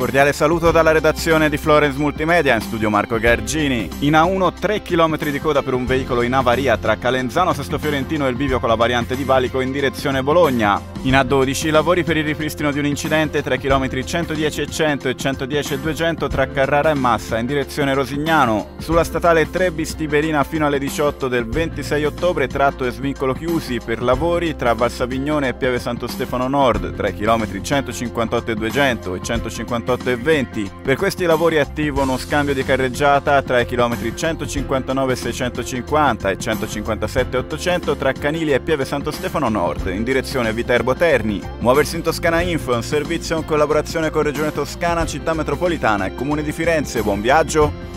Cordiale saluto dalla redazione di Florence Multimedia, in studio Marco Gargini. In A1 3 km di coda per un veicolo in avaria tra Calenzano, Sesto Fiorentino e il bivio con la variante di Valico in direzione Bologna. In A12 lavori per il ripristino di un incidente 3 km 110 e 100 e 110 e 200 tra Carrara e Massa in direzione Rosignano. Sulla statale 3 bis Tiberina fino alle 18 del 26 ottobre tratto e svincolo chiusi per lavori tra Valsavignone e Pieve Santo Stefano Nord 3 km 158 e 200 e 158 e 20. Per questi lavori è attivo uno scambio di carreggiata tra i km 159 e 650 e 157 e 800 tra Canili e Pieve Santo Stefano Nord in direzione Viterbo Terni. Muoversi in Toscana Info è un servizio in collaborazione con Regione Toscana, Città Metropolitana e Comune di Firenze. Buon viaggio!